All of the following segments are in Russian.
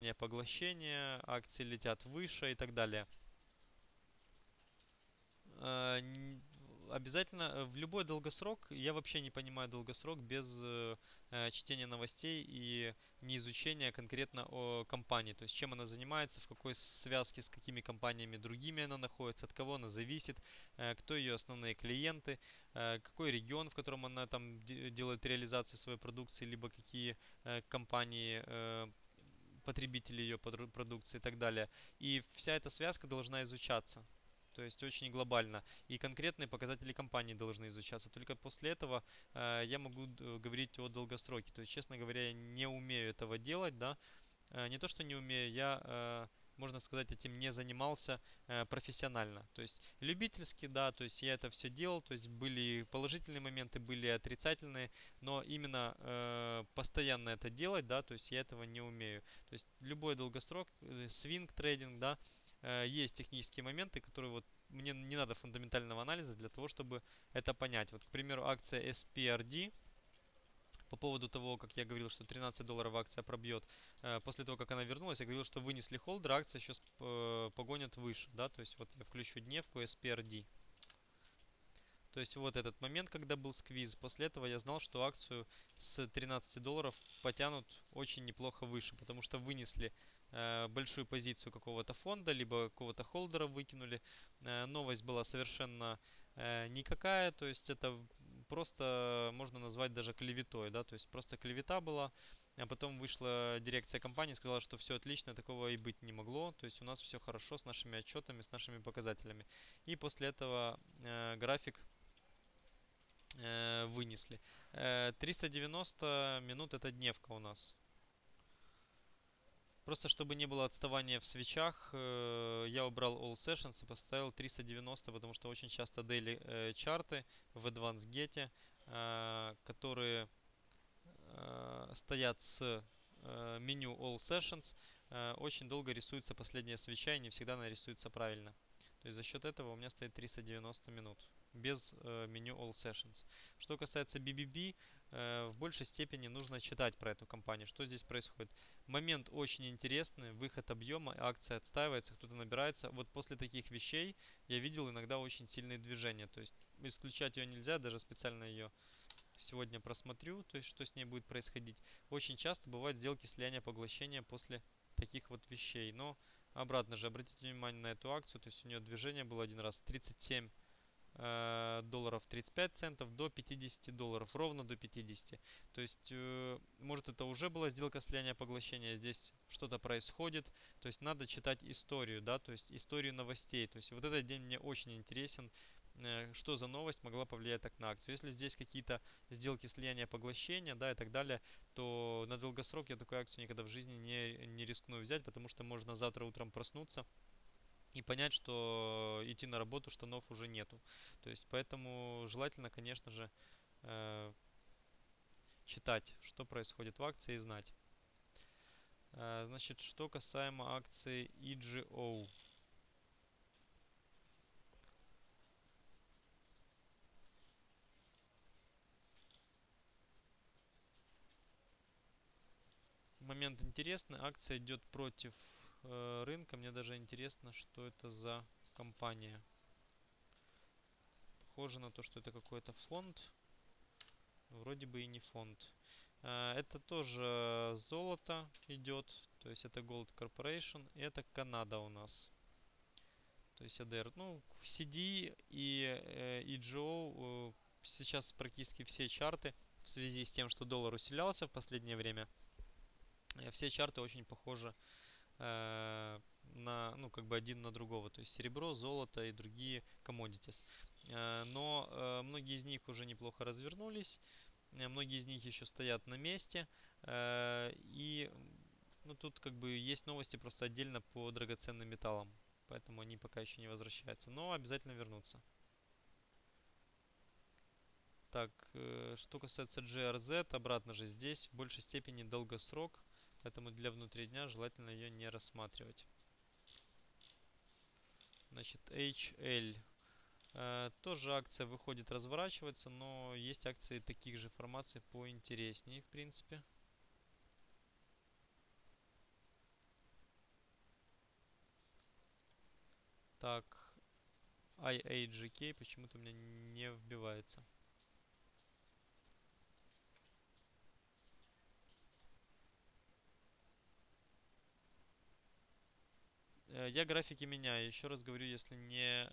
поглощения, акции летят выше и так далее. Э, н- Обязательно в любой долгосрок, я вообще не понимаю долгосрок без чтения новостей и не изучения конкретно о компании, то есть чем она занимается, в какой связке с какими компаниями другими она находится, от кого она зависит, кто ее основные клиенты, какой регион, в котором она там делает реализацию своей продукции, либо какие компании потребители ее продукции и так далее. И вся эта связка должна изучаться. То есть очень глобально. И конкретные показатели компании должны изучаться. Только после этого я могу говорить о долгосроке. То есть, честно говоря, я не умею этого делать, да. Не то, что не умею, я, можно сказать, этим не занимался профессионально. То есть любительски, да, то есть я это все делал, то есть были положительные моменты, были отрицательные, но именно постоянно это делать, да, то есть я этого не умею. То есть любой долгосрок, свинг трейдинг, да, есть технические моменты, которые вот мне не надо фундаментального анализа для того, чтобы это понять. Вот, к примеру, акция SPRD, по поводу того, как я говорил, что $13 акция пробьет, после того, как она вернулась, я говорил, что вынесли холдер, акция сейчас погонят выше, да, то есть вот я включу дневку SPRD. То есть вот этот момент, когда был сквиз, после этого я знал, что акцию с $13 потянут очень неплохо выше, потому что вынесли большую позицию какого-то фонда, либо какого-то холдера выкинули. Новость была совершенно никакая, то есть это просто можно назвать даже клеветой, да, то есть просто клевета была, а потом вышла дирекция компании, сказала, что все отлично, такого и быть не могло, то есть у нас все хорошо с нашими отчетами, с нашими показателями. И после этого график вынесли. 390 минут это дневка у нас. Просто чтобы не было отставания в свечах, я убрал All Sessions и поставил 390, потому что очень часто daily чарты в Advanced Get, которые стоят с меню All Sessions, очень долго рисуется последняя свеча и не всегда она рисуется правильно. То есть за счет этого у меня стоит 390 минут без меню All Sessions. Что касается BBB, в большей степени нужно читать про эту компанию, что здесь происходит. Момент очень интересный, выход объема, акция отстаивается, кто-то набирается. Вот после таких вещей я видел иногда очень сильные движения, то есть исключать ее нельзя, даже специально ее сегодня просмотрю, то есть что с ней будет происходить. Очень часто бывают сделки слияния поглощения после таких вот вещей. Но обратно же, обратите внимание на эту акцию, то есть у нее движение было один раз 37 долларов 35 центов до 50 долларов, ровно до 50. То есть, может это уже была сделка слияния поглощения, здесь что-то происходит, то есть надо читать историю, да, то есть историю новостей. То есть вот этот день мне очень интересен, что за новость могла повлиять так на акцию. Если здесь какие-то сделки слияния поглощения, да, и так далее, то на долгосрок я такую акцию никогда в жизни не рискну взять, потому что можно завтра утром проснуться и понять, что идти на работу штанов уже нету. То есть поэтому желательно, конечно же, э, читать, что происходит в акции и знать. Значит, что касаемо акции EGO. Момент интересный. Акция идет против рынка. Мне даже интересно, что это за компания. Похоже на то, что это какой-то фонд. Вроде бы и не фонд. Это тоже золото идет. То есть это Gold Corporation. И это Канада у нас. То есть ADR. Ну, CD и EGO сейчас практически все чарты в связи с тем, что доллар усилялся в последнее время. Все чарты очень похожи на, ну, как бы один на другого. То есть серебро, золото и другие commodities. Но многие из них уже неплохо развернулись. Многие из них еще стоят на месте. И ну, тут как бы есть новости просто отдельно по драгоценным металлам. Поэтому они пока еще не возвращаются. Но обязательно вернутся. Так, что касается GRZ, обратно же здесь в большей степени долгосрок. Поэтому для внутридня желательно ее не рассматривать. Значит, HL. Тоже акция выходит разворачиваться, но есть акции таких же формаций поинтереснее, в принципе. Так, IAGK почему-то у меня не вбивается. Я графики меняю. Еще раз говорю, если не...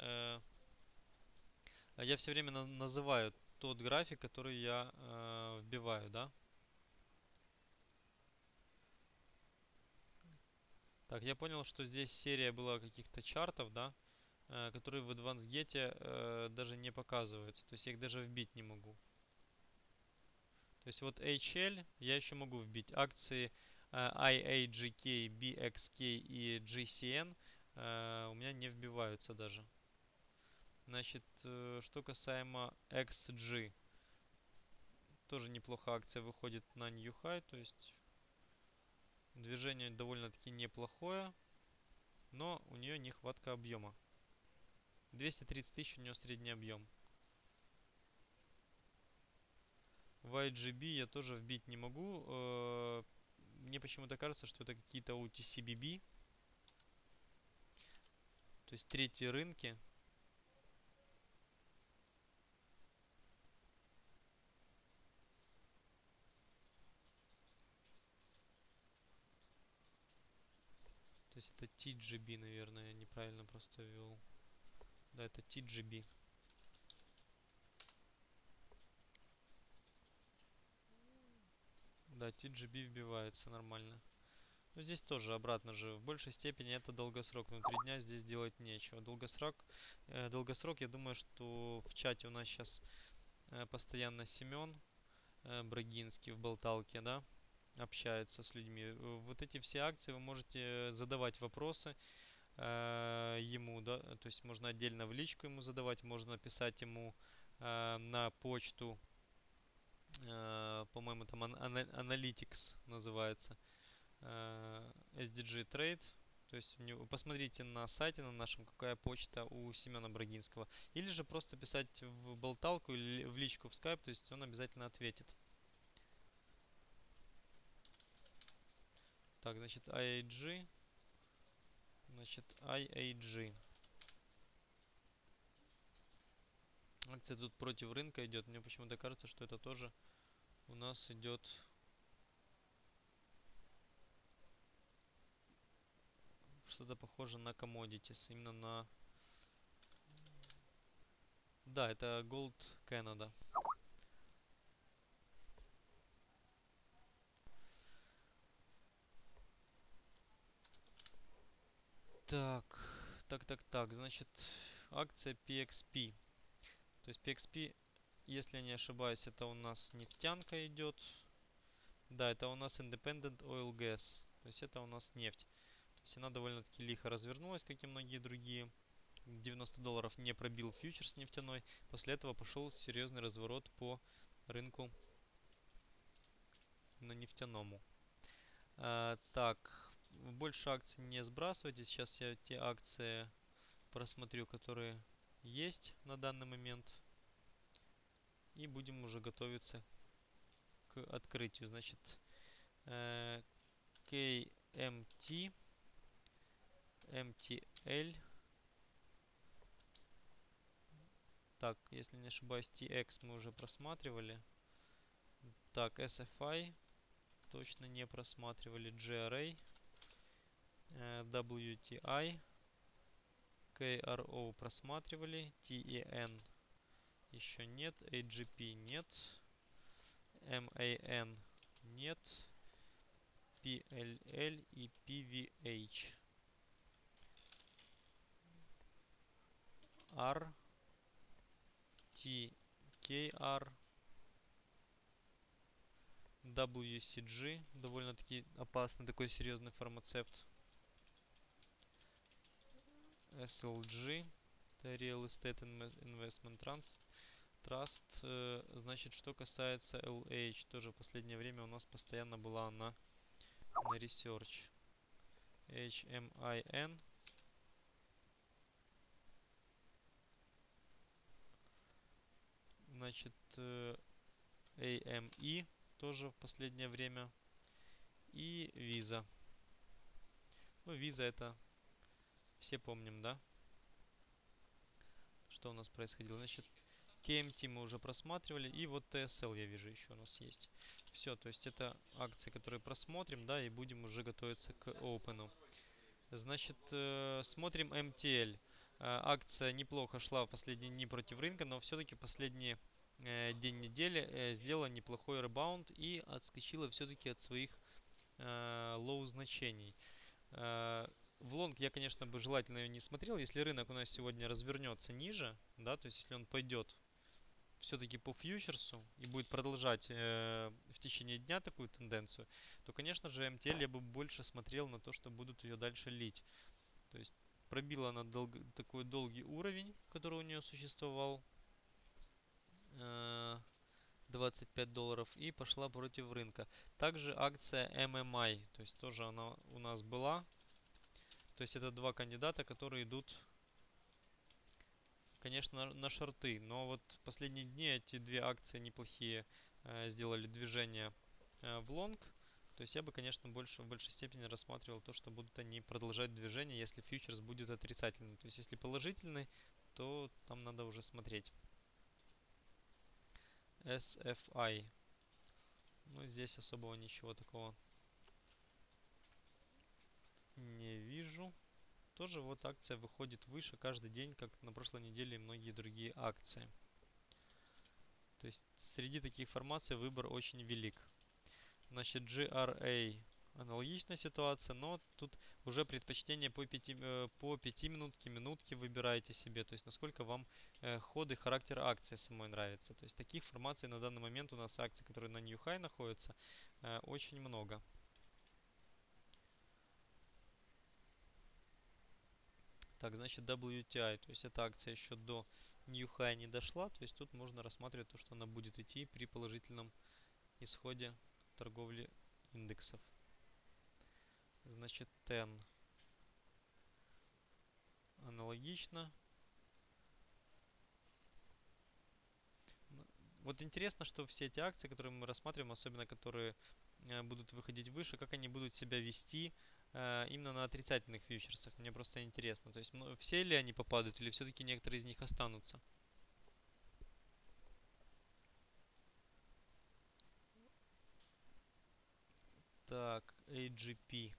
Я все время называю тот график, который я вбиваю, да? Так, я понял, что здесь серия была каких-то чартов, да? Которые в AdvancedGet даже не показываются. То есть я их даже вбить не могу. То есть вот HL я еще могу вбить. Акции IAGK, BXK и GCN у меня не вбиваются даже. Значит, что касаемо XG, тоже неплохо акция выходит на New High, то есть движение довольно-таки неплохое, но у нее нехватка объема. 230 тысяч у нее средний объем. В YGB я тоже вбить не могу. Мне почему-то кажется, что это какие-то OTCBB, то есть третьи рынки. То есть это TGB, наверное, я неправильно просто ввел. Да, это TGB. Да, TGB вбивается нормально. Но здесь тоже обратно же. В большей степени это долгосрок. Внутри дня здесь делать нечего. Долгосрок, я думаю, что в чате у нас сейчас постоянно Семен Брагинский в болталке, да, общается с людьми. Вот эти все акции вы можете задавать вопросы ему, да, то есть можно отдельно в личку ему задавать, можно писать ему на почту, по-моему, там Analytics называется, SDG Trade. То есть посмотрите на сайте на нашем, какая почта у Семена Брагинского. Или же просто писать в болталку или в личку в Skype, то есть он обязательно ответит. Так, значит, IAG. Значит, IAG. Акция тут против рынка идет. Мне почему-то кажется, что это тоже у нас идет что-то похоже на commodities. Именно на... Да, это Gold Canada. Так, так. Значит, акция PXP. То есть PXP, если я не ошибаюсь, это у нас нефтянка идет. Да, это у нас Independent Oil Gas. То есть это у нас нефть. То есть она довольно-таки лихо развернулась, как и многие другие. 90 долларов не пробил фьючерс нефтяной. После этого пошел серьезный разворот по рынку на нефтяному. Так, больше акций не сбрасывайте. Сейчас я те акции просмотрю, которые есть на данный момент. И будем уже готовиться к открытию. Значит, KMT, MTL. Так, если не ошибаюсь, TX мы уже просматривали. Так, SFI точно не просматривали. GRA, WTI, KRO просматривали. TEN еще нет. AGP нет. MAN нет. PLL и PVH. R, TKR, WCG, довольно-таки опасный такой серьезный фармацевт. SLG, это Real Estate Investment Trust. Значит, что касается LH, тоже в последнее время у нас постоянно была она на Research. HMIN. Значит, AME тоже в последнее время. И Visa. Ну, Visa это все помним, да? Что у нас происходило? Значит, KMT мы уже просматривали, и вот TSL я вижу еще у нас есть. Все, то есть это акции, которые просмотрим, да, и будем уже готовиться к Open. Значит, смотрим MTL. Акция неплохо шла в последние дни против рынка, но все-таки последний день недели сделала неплохой ребаунд и отскочила все-таки от своих лоу значений. В лонг я, конечно, бы желательно ее не смотрел. Если рынок у нас сегодня развернется ниже, да, то есть если он пойдет все-таки по фьючерсу и будет продолжать в течение дня такую тенденцию, то, конечно же, MTL я бы больше смотрел на то, что будут ее дальше лить. То есть пробила она такой долгий уровень, который у нее существовал, э, $25, и пошла против рынка. Также акция MMI, то есть тоже она у нас была. То есть это два кандидата, которые идут, конечно, на шорты. Но вот в последние дни эти две акции неплохие сделали движение в лонг. То есть я бы, конечно, в большей степени рассматривал то, что будут они продолжать движение, если фьючерс будет отрицательный. То есть если положительный, то там надо уже смотреть. SFI. Ну, здесь особого ничего такого не вижу. Тоже вот акция выходит выше каждый день, как на прошлой неделе и многие другие акции. То есть среди таких формаций выбор очень велик. Значит, GRA аналогичная ситуация, но тут уже предпочтение по 5 минутке, минутке выбираете себе. То есть насколько вам ход и характер акции самой нравится. То есть таких формаций на данный момент у нас акций, которые на New High находятся, очень много. Так, значит, WTI, то есть эта акция еще до New High не дошла, то есть тут можно рассматривать то, что она будет идти при положительном исходе торговли индексов. Значит, TEN аналогично. Вот интересно, что все эти акции, которые мы рассматриваем, особенно которые будут выходить выше, как они будут себя вести именно на отрицательных фьючерсах. Мне просто интересно. То есть все ли они попадают или все-таки некоторые из них останутся? Так, AGP.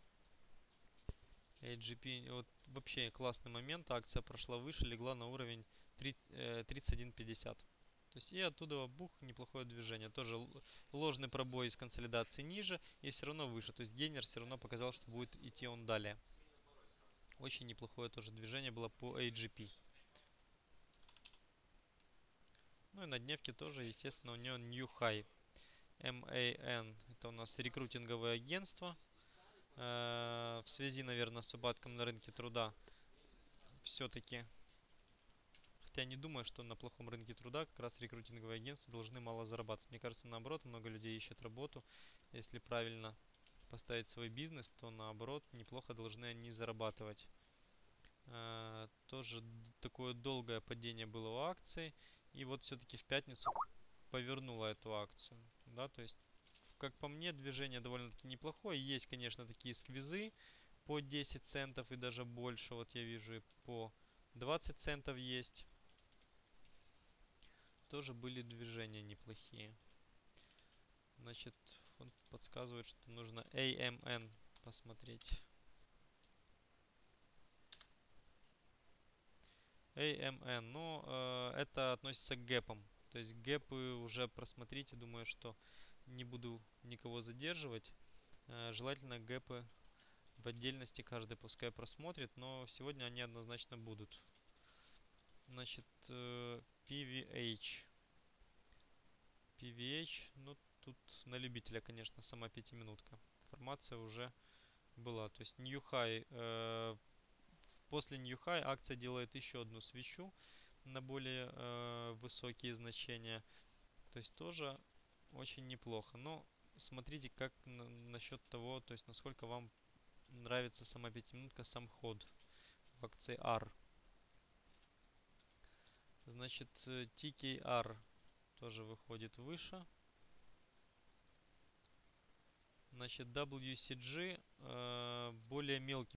AGP, вот вообще классный момент. Акция прошла выше, легла на уровень 31.50. То есть и оттуда бух, неплохое движение. Тоже ложный пробой из консолидации ниже и все равно выше. То есть гейнер все равно показал, что будет идти он далее. Очень неплохое тоже движение было по AGP. Ну и на дневке тоже, естественно, у нее New High. MAN. Это у нас рекрутинговое агентство. В связи, наверное, с упадком на рынке труда все-таки. Хотя не думаю, что на плохом рынке труда как раз рекрутинговые агентства должны мало зарабатывать. Мне кажется, наоборот, много людей ищет работу. Если правильно поставить свой бизнес, то наоборот, неплохо должны они зарабатывать. Тоже такое долгое падение было у акции. И вот все-таки в пятницу повернула эту акцию. Да, то есть, как по мне, движение довольно-таки неплохое. Есть, конечно, такие сквизы по 10 центов и даже больше. Вот я вижу и по 20 центов есть. Тоже были движения неплохие. Значит, он подсказывает, что нужно AMN посмотреть. AMN, но это относится к гэпам. То есть гэпы уже просмотрите, думаю, что не буду никого задерживать. Желательно гэпы в отдельности каждый пускай просмотрит, но сегодня они однозначно будут. Значит, PVH. PVH, ну тут на любителя, конечно, сама пятиминутка. Информация уже была. То есть New High, после New High акция делает еще одну свечу на более высокие значения. То есть тоже очень неплохо. Но смотрите, как насчет того, то есть насколько вам нравится сама пятиминутка, сам ход в акции R. Значит, TKR тоже выходит выше. Значит, WCG более мелкий